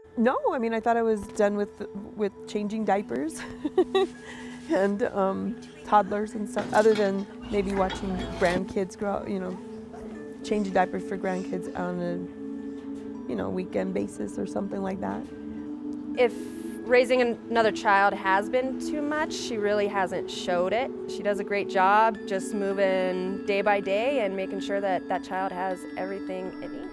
No, I mean, I thought I was done with changing diapers and toddlers and stuff, other than maybe watching grandkids grow up, changing diapers for grandkids on a, weekend basis or something like that. If raising another child has been too much, she really hasn't showed it. She does a great job just moving day by day and making sure that that child has everything it needs.